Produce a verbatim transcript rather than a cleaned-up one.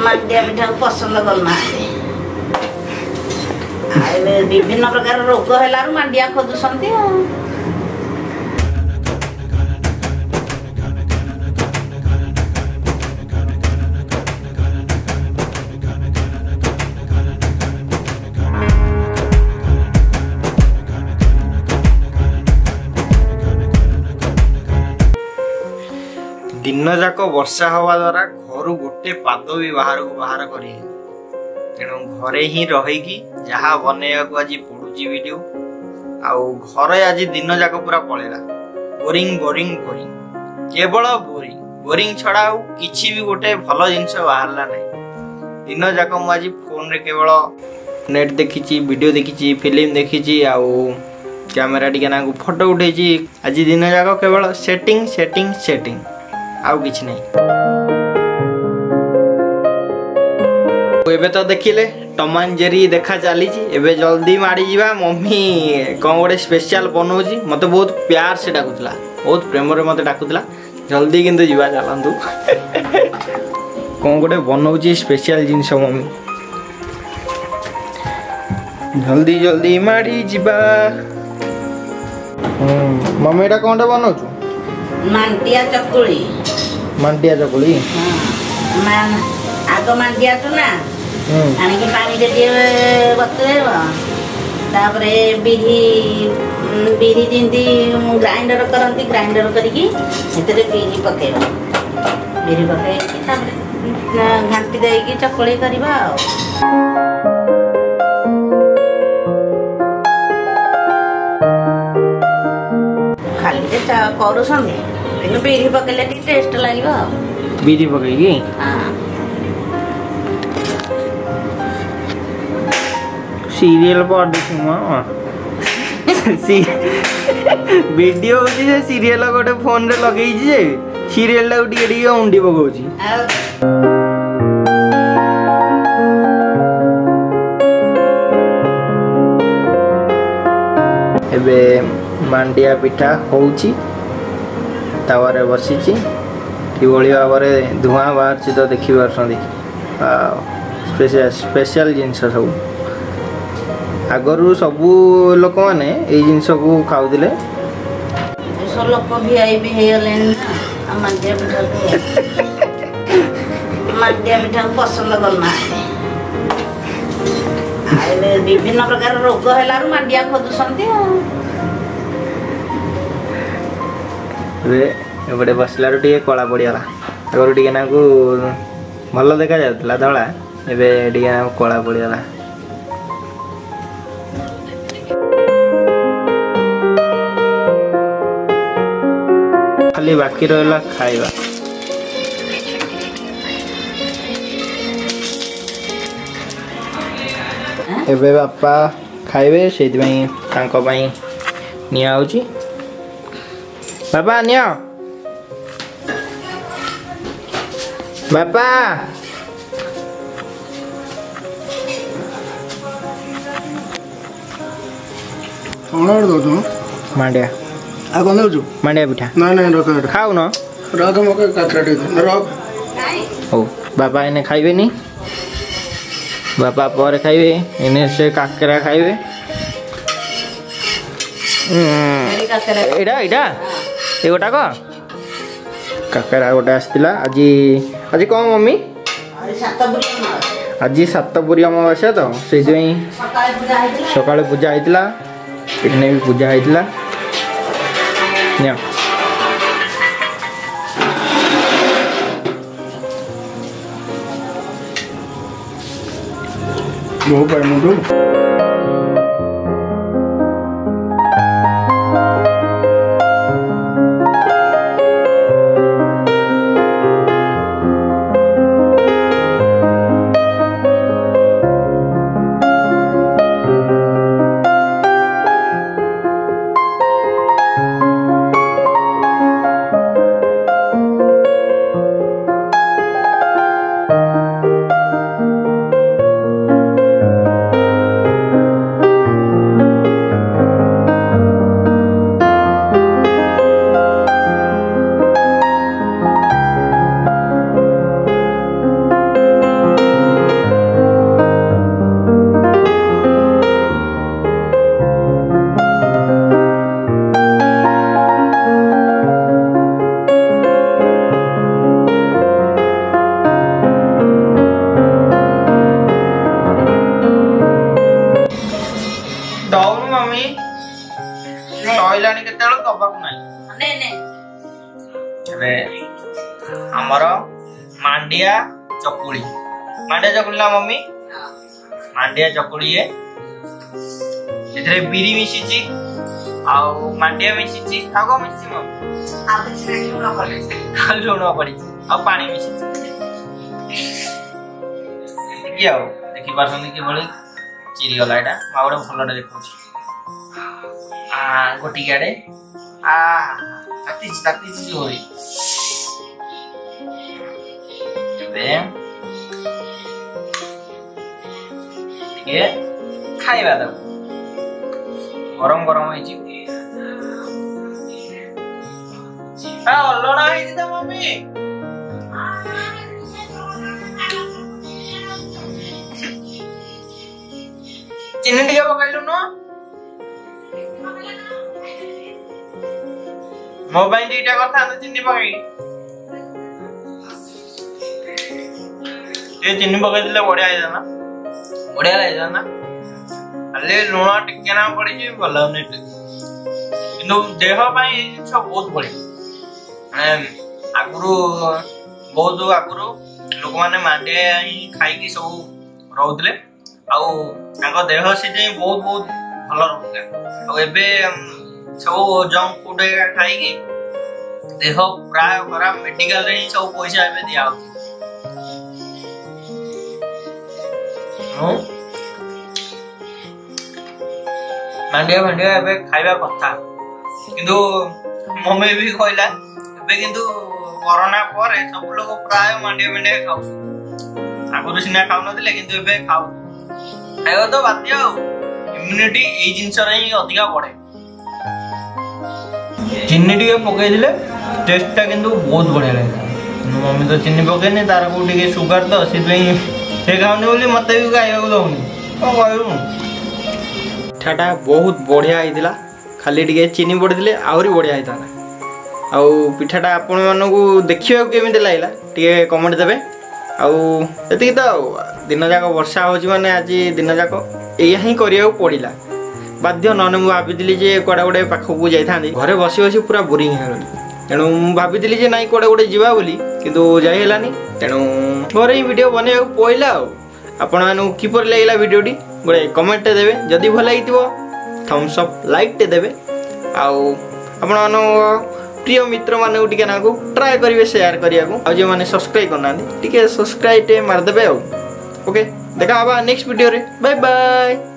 मांडिया पिठा पसंद करना विभिन्न प्रकार रोग है मांडिया खोजुंट। दिन जाक वर्षा हवा द्वारा घर गोटे पाद भी बाहर को बाहर कर तेणु घरे ही रहीकि जहाँ बनैया को आज पड़ुची वीडियो आउ घर आज दिन जाक पूरा पड़ेगा बोरिंग बोरिंग बोरिंग केवल बोरिंग बोरिंग छड़ा किसी भी गोटे भल जिनस बाहरला ना दिन जाक मुझे फोन रे केवल नेट देखी वीडियो देखी फिल्म देखी आउ कैमेरा टिके ना फोटो उठे आज दिन जाक केवल सेटिंग सेटिंग सेटिंग आउ किछ नहीं। एबे तो देखिले टॉम एंड जेरी देखा चली एबे जल्दी माड़ी जीवा मम्मी कौन गोटे स्पेशल बनाऊँ मत बहुत प्यार से डाकुला बहुत प्रेम रे मत डाकुला जल्दी किंतु जीवा चलतु कौन गोटे बनाऊँ स्पेशल जिनस मम्मी जल्दी जल्दी माड़ी जीवा। मम्मी एटा कौन बनाऊँ मांडिया चकुली मांडिया चकुली हाँ आग मांडिया तो ना आनिक पानी दे बतुरेब तापरे बिरी बिरी जमी ग्राइंडर करती ग्राइंडर करके बिरी पकेब बिरी पकई घाटी देकी चकुली करवा खाली कर बिरी पकड़े टेस्ट लगे बिरी पकईकी हाँ सीरियल पर वीडियो होची सीरियल गोटे फोन रे लगेई जे सीरियल टा टिके टिके उंडी पकाउची एबे मांडिया पिठा होउची तावारे बसीची किभली भाव में धुआं बाहर तो देखी पार्टी स्पेशल स्पेशल जिनस सब आगरू सबू लोक मैंने ये जिनस को खाऊले लोक भी आई भी मांडिया पिठा मांडिया पिठा पसंद करना विभिन्न प्रकार रोग है मांडिया खोजुंट एपटे बसला टे कला पड़गला आगर टे ना भल देखा जाता धला एवं टे कला पड़गला खाली बाकी रहा खाइबा एबे बापा खाइबे से निया होची बापा निया बापा कौन दो मांडिया आ कौन दो मांडिया पिठा ना ना रख खाऊ न रख मके काकराटे रख हो बापा इने खाइबे नी बापा पर खाइबे इने से काकरा खाइबे एडा एडा ए गोटा को काकरा गोटे आसला आज आज कौन मम्मी आज सातपुरी अमावास्या तो से सकाल पूजा होता भी पूजा होता बहुत पाए मांडिया चकुली मांडिया चकुली ना मम्मी मांडिया चकुली है इधर बीरी मिसी आउ मांडिया मिसी आगो मिसी मम्मी आ किसी लूण पड़ी लूण पड़ी आ पानी मिसी देखि आउ देखि पारछन कि बळे चिरी गला एटा मावडे फुलडे देखौछि आ गोटी गाडे आ ताती ताती जोरी बे ये खाइबा दो गरम गरम होइछि आ अल्लोडा होइछि त मम्मी चिनी टिके पकाइलु न मोबाइल दीटा कथा न चिनी पकाई ये चिनी पकाई दिले बढ़िया आइजा ना बढ़िया आइजा ना अले लुण टिके ना पड़ी जी भलो नै किंतु देह पई ए जिंस बहुत बढ़िया माने आगुरु बहुत आगुरु लोक माने मांडिया ही खाई की सब रहउतले आउ तांको देह से जे बहुत बहुत भलो रहउतले आ एबे सब जंक फूड खाई की देह प्राय खराब मेडिकल रे सब पैसा एबे दिया होती नो मांडिया मांडिया एबे खाइबा कथा किंतु मम्मी भी कहला एबे किंतु कोरोना पर सब लोग प्राय मांडिया मांडिया खाउ आगुरु सिना खाउ नथिले किंतु एबे खाउ खाइबा तो बाध्य इम्यूनिटी ए जिंस रे ही अधिका बढ़े चिन्नी टिके पकई दिले टेस्ट टा किंतु बहुत बढ़िया लगे मम्मी तो चिन्नी पकईनी तार को टिके सुगर तो से से खाऊनी बोली मत भी खाइबा दउनी कौन कहू ठाटा बहुत बढ़िया होइतिला खाली टिके चीनी पड़ी दिले आहुरी बढ़िया होइताना आउ पिठाटा आपण मानकू देखिबा केमिति लागला टिके कमेंट देबे आउ एतिकी तो दिन जाक वर्षा होची माने आज दिन जाक एया ही करिया पड़िला बाध्य नने मु भाबिदिली जे कोडा गोटे पाखकू जाई थांदी घरे बसी बसी पूरा बोरिंग हेगली तेणु मु भाबिदिली जे नाई कोडा गोटे जीवा बोली किंतु जाई हेलानी तेणु घरे ही वीडियो बनेया पइला आपण मानु किपर लागला वीडियोटी गोटे कमेंट देबे जदी भल लागितिबो थम्स अप लाइक टे देबे आउ आपण मानु प्रिय मित्र माने टिके नाकू ट्राई करिवे शेयर करिया को आ जे माने सब्सक्राइब करना टिके सब्सक्राइब टे मार देबे ओके देखा आबा नेक्स्ट वीडियो रे बाय बाय।